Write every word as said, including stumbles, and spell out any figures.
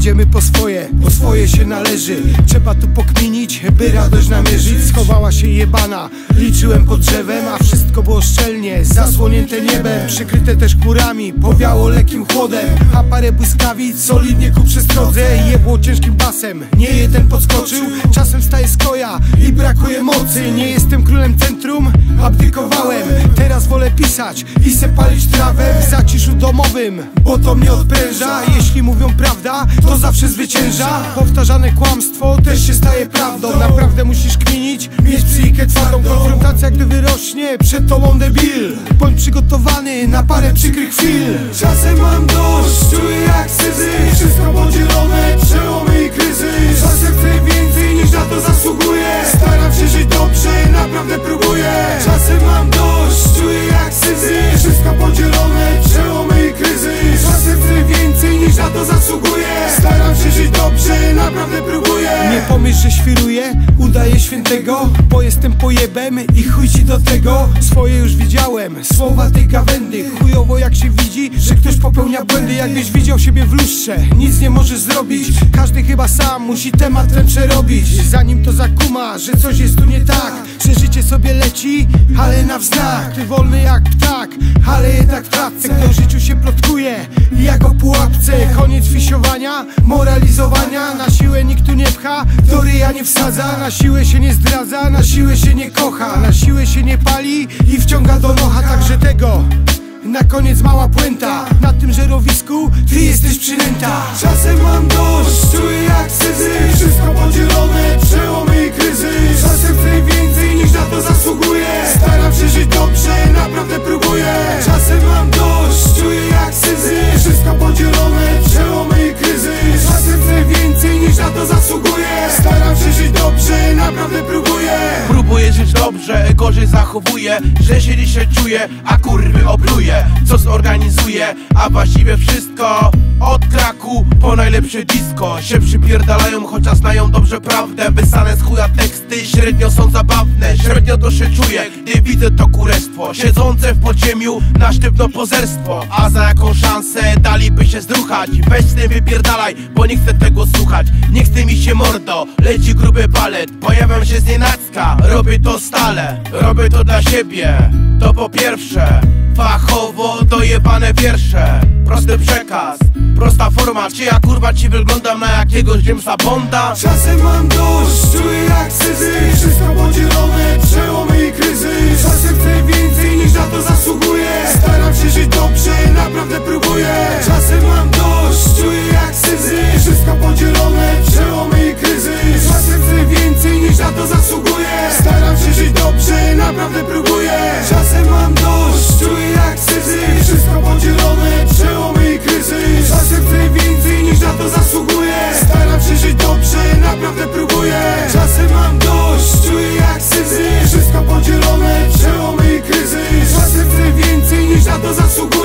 idziemy po swoje, po swoje się należy. Trzeba tu pokminić, by radość namierzyć. Schowała się jebana, liczyłem pod drzewem, a wszystko było szczelnie zasłonięte niebem, przykryte też chmurami, powiało lekkim chłodem. A parę błyskawic solidnie ku przestrodze jebło ciężkim basem, nie jeden podskoczył. Czasem staje z koja i brakuje mocy. Nie jestem królem centrum, abdykowałem. Teraz wolę pisać i se palić trawę w zaciszu domowym, bo to mnie odpręża. Jeśli mówią prawda, to zawsze zwycięża. Powtarzane kłamstwo też się staje prawdą. Naprawdę musisz kminić, mieć psychikę twardą. Konfrontacja gdy wyrośnie przed tobą debil. Bądź przygotowany na parę przykrych chwil. Czasem mam dość, czuję jak syzy. Wszystko podzielone, przełomy i kryzys. Czasem chcę więcej niż na to zasługuję. Staram się żyć dobrze, naprawdę próbuję. Czasem mam dość, czuję jak syzy. Wszystko podzielone, przełomy i kryzys. Czasem chcę więcej niż na to zasługuję. Staram się żyć dobrze, naprawdę próbuję. Nie pomyśl, że świruję, udaję świętego, bo jestem pojebem i chuj ci do tego. Swoje już widziałem, słowa tej gawędy. Chujowo jak się widzi, że ktoś popełnia błędy. Jakbyś widział siebie w lustrze, nic nie możesz zrobić. Każdy chyba sam musi temat ten przerobić, zanim to zakuma, że coś jest tu nie tak. Że życie sobie leci, ale na wznak. Ty wolny jak ptak, ale jednak w klatce. Kto w życiu się plotkuje, jak o pułapce. Koniec fisiowania, moralizowania. Na siłę nikt tu nie pcha, do ryja nie wsadza. Na siłę się nie zdradza, na siłę się nie kocha. Na siłę się nie pali i wciąga do nocha. Także tego na koniec mała puenta. Na tym żerowisku ty jesteś przynęta. Czasem mam dość, czuję jak syzy. Wszystko podzielone, przełomy i kryzys. Czasem chcę więcej niż na to zasługuję. Staram się żyć dobrze, naprawdę próbuję. Czasem mam dość, czuję jak syzy. Wszystko podzielone, przełomy i kryzys. Czasem chcę więcej niż na to zasługuję. Staram się żyć dobrze, naprawdę próbuję. Próbuję żyć dobrze, gorzej zachowuję, że się dzisiaj czuję, a kurwy opluję. Co zorganizuję, a właściwie wszystko. Od kraku po najlepsze disco się przypierdalają, chociaż znają dobrze prawdę. Wysane z chuja teksty średnio są zabawne. Średnio to się czuję, gdy widzę to kurestwo siedzące w podziemiu na sztywno pozerstwo. A za jaką szansę daliby się zdruchać? Weź z tym wypierdalaj, bo nie chcę tego słuchać. Nie chce mi się mordo, leci gruby balet. Pojawiam się znienacka, robię to stale. Robię to dla siebie, to po pierwsze. Fachowo dojebane wiersze, prosty przekaz, prosta forma. Czy ja kurwa ci wyglądam na jakiegoś Jamesa Bonda? Czasem mam dość, czuję jak syzy. Wszystko podzielone, przełomy i kryzys. Czasem chcę więcej niż na to zasługuję. Staram się żyć dobrze, naprawdę próbuję. Czasem mam dość, czuję jak syzy. Wszystko podzielone, przełomy i kryzys. Czasem chcę więcej niż na to zasługuję. Staram się żyć dobrze, naprawdę próbuję. Czasem mam dość, czuję jak syzy. Wszystko podzielone, przełomy i kryzys. Czasem chcę więcej niż na to zasługuję. Staram się żyć dobrze, naprawdę próbuję. Czasem mam dość, czuję jak syzy. Wszystko podzielone, przełomy i kryzys. Czasem chcę więcej niż na to zasługuję.